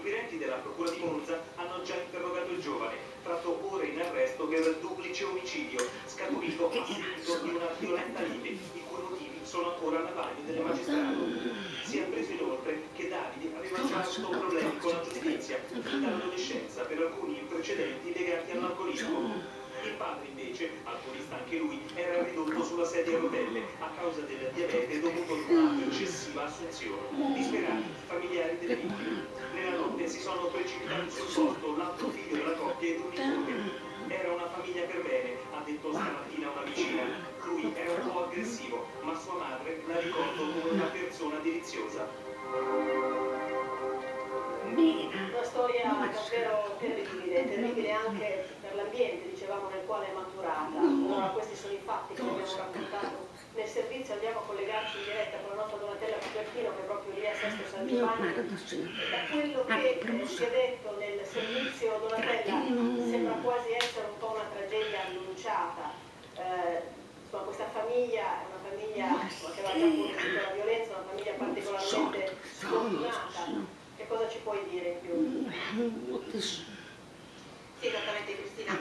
inquirenti della procura di Monza hanno già interrogato il giovane, tratto ora in arresto per duplice omicidio, scaturito a seguito di una violenta lite, i cui motivi sono ancora alla vaglio del magistrato. Si è appreso inoltre che Davide aveva già avuto problemi con la giustizia dall'adolescenza per alcuni precedenti legati all'alcolismo. Il padre invece, alcolista anche lui, era ridotto sulla sedia a rotelle a causa del diabete dovuto ad una eccessiva assunzione. Disperati familiari delle vittime. Nella notte si sono precipitati sul posto l'altro figlio della coppia ed un nipote. Era una famiglia per bene, ha detto stamattina una vicina. Lui era un po' aggressivo, ma sua madre la ricordo come una persona deliziosa. Una storia davvero terribile anche per l'ambiente, dicevamo, nel quale è maturata. Allora, questi sono i fatti che abbiamo raccontato nel servizio. Andiamo a collegarci in diretta con la nostra Donatella Cupertino, che è proprio lì a Sesto San Giovanni. Da quello che si è detto nel servizio, Donatella, sembra quasi essere un po' una tragedia annunciata. Questa famiglia è una famiglia che aveva già conosciuto la violenza, una famiglia particolarmente sfortunata. Che cosa ci puoi dire in più? Sì, esattamente Cristina,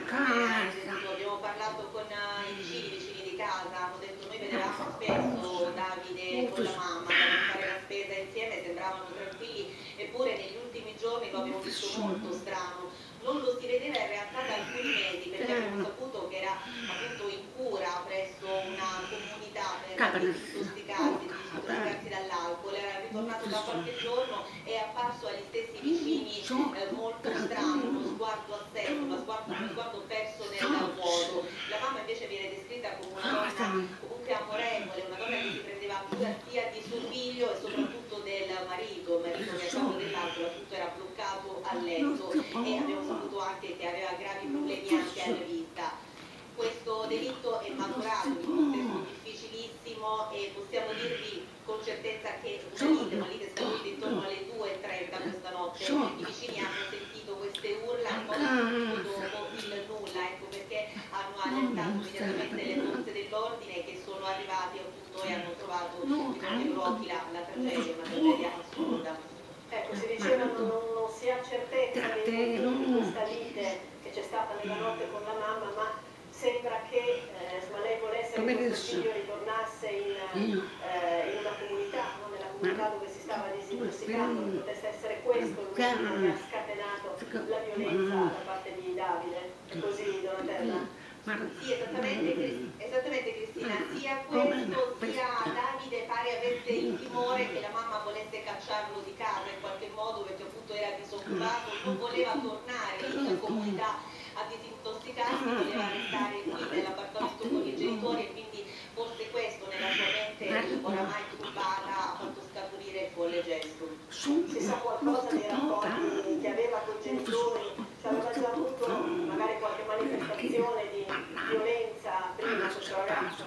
abbiamo parlato con i vicini di casa, hanno detto noi vedevamo spesso Davide con la mamma, andavano a fare la spesa insieme, sembravano tranquilli, eppure negli ultimi giorni lo abbiamo visto molto strano. Non lo si vedeva in realtà da alcuni mesi, perché abbiamo saputo che era appunto in cura presso una comunità per disintossicarsi dall'alcol, era ritornato da qualche giorno e è apparso agli stessi vicini molto strano, uno sguardo assente, uno sguardo perso nel vuoto. La mamma invece viene descritta come una donna comunque amorevole, una donna che si prendeva cura sia di suo figlio e soprattutto del marito che a causa dell'alcol appunto era bloccato a letto, e abbiamo saputo anche che aveva gravi problemi anche alla vista. Questo delitto è maturato in un contesto difficilissimo e possiamo dirvi con certezza che una lite scaturita intorno alle 2:30 questa notte. I vicini hanno sentito queste urla un po' dopo il nulla, ecco perché hanno allertato immediatamente le forze dell'ordine che sono arrivati appunto e hanno trovato in qualche blocchi la tragedia, una tragedia assurda. Ecco, si diceva non si ha certezza di questa lite che c'è stata nella notte con la mamma, ma sembra che lei volesse che questo figlio ritornasse in una comunità, no? Nella comunità dove si stava disintossicando, che potesse essere questo il motivo che ha scatenato la violenza da parte di Davide. È così, Donatella? Sì, esattamente Cristina, sia questo sia Davide pare avesse il timore che la mamma volesse cacciarlo di casa in qualche modo, perché appunto era disoccupato, non voleva tornare in comunità a disintossicarsi, voleva restare qui nell'appartamento con i genitori, e quindi forse questo nella sua mente oramai turbata ha fatto scaturire il folle gesto. Si sa qualcosa dei rapporti che aveva con i genitori? Se aveva già avuto magari qualche manifestazione di violenza prima di questo ragazzo?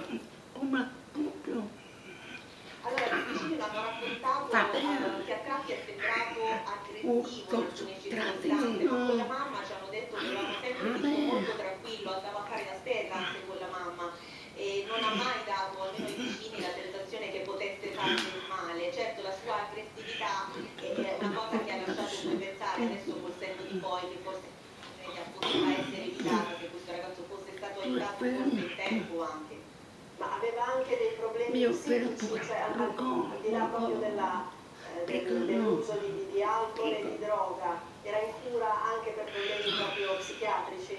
Allora, i vicini l'hanno raccontato che a tratti è sembrato aggressivo in alcune circostanze, ma con la mamma ci hanno detto che l'hanno sempre visto molto tranquillo, andava a fare la spesa anche con la mamma e non ha mai dato, almeno ai vicini, la sensazione che potesse fargli del male. Certo, la sua aggressività è una cosa che ha lasciato come pensare adesso col senno di poi che forse poteva essere evitata, se questo ragazzo fosse stato aiutato forse in tempo anche. Ma aveva anche dei problemi psichici, cioè al di là proprio dell'uso di alcol e di droga, era in cura anche per problemi proprio psichiatrici?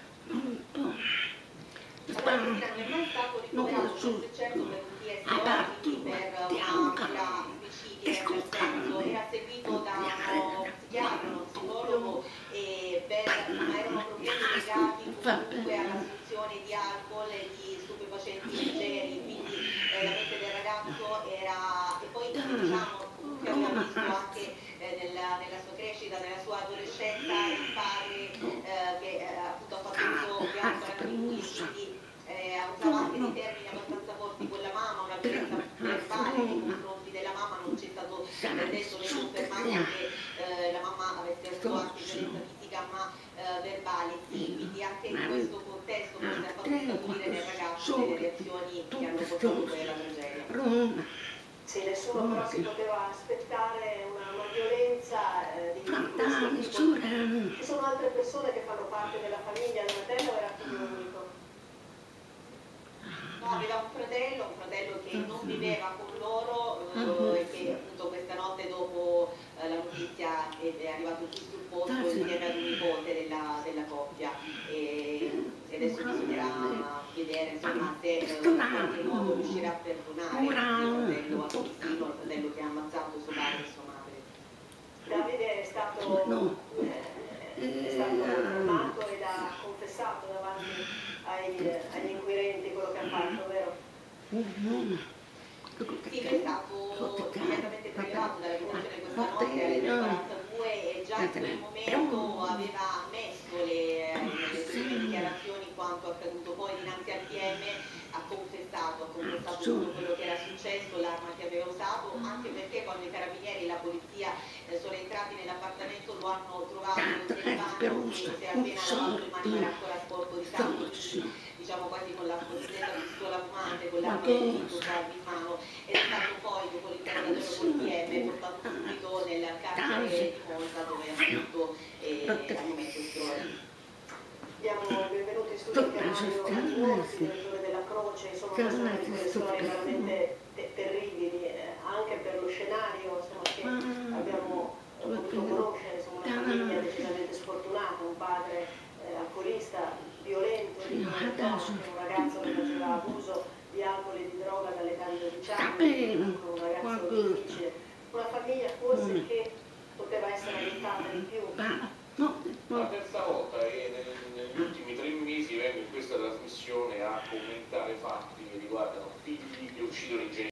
Allora, non è mai stato ricoverato, questo è certo, per un DSO, quindi per una cura specifica in quel senso, era seguito da uno psichiatra, uno psicologo, ma erano problemi legati comunque all'assunzione di alcol e di stupefacenti leggeri, quindi la mente del ragazzo era, e poi diciamo, che abbiamo visto anche nella sua crescita, nella sua adolescenza, il padre che appunto ha fatto il suo piano caratteristico, quindi usava anche dei termini abbastanza forti con la mamma, una violenza verbale nei confronti della mamma, non c'è stato detto né confermato che la mamma avesse avuto anche violenza fisica, ma verbale, sì, quindi anche in questo contesto forse ha fatto scaturire nel ragazzo delle reazioni che hanno portato poi alla tragedia. Sì, nessuno però si poteva aspettare una violenza di questo Ci sono altre persone che fanno parte della famiglia, Donatello era figlio unico. No, aveva un fratello che non viveva con loro e che appunto questa notte dopo la notizia è arrivato giù sul posto insieme ad un nipote della coppia e adesso bisognerà vedere insomma se in qualche modo riuscirà a perdonare il fratello assassino, il fratello che ha ammazzato suo padre e sua madre. Davide è stato fermato ed ha confessato davanti agli inquirenti quello che ha fatto, vero? Sì, è stato immediatamente prelevato dalla commissione questa notte alle 3:42 e già in quel momento aveva ammesso le sue dichiarazioni quanto accaduto poi dinanzi al PM, ha confessato tutto quello che era successo, l'arma che aveva usato, anche perché quando i carabinieri e la polizia sono entrati nell'appartamento lo hanno trovato nel bagno che si è appena lavato le mani, era ancora sporco di sangue, diciamo quasi con la cosiddetta pistola fumante, con l'arma in mano, ed è stato poi dopo l'interrogatorio col PM portato subito nel carcere di Monza dove appunto al momento si trova. Diamo il benvenuto in studio anche a Mario Anzorzi, direttore della Croce, insomma queste sono di quelle storie veramente terribili, anche per lo scenario insomma, che abbiamo potuto conoscere, insomma, una famiglia decisamente sfortunata, un padre alcolista, violento, un ragazzo che faceva abuso di alcol e di droga dall'età di 12 anni, un ragazzo difficile, una famiglia forse che poteva essere aiutata di più. La terza volta e negli ultimi 3 mesi vengo in questa trasmissione a commentare fatti che riguardano figli che uccidono i genitori.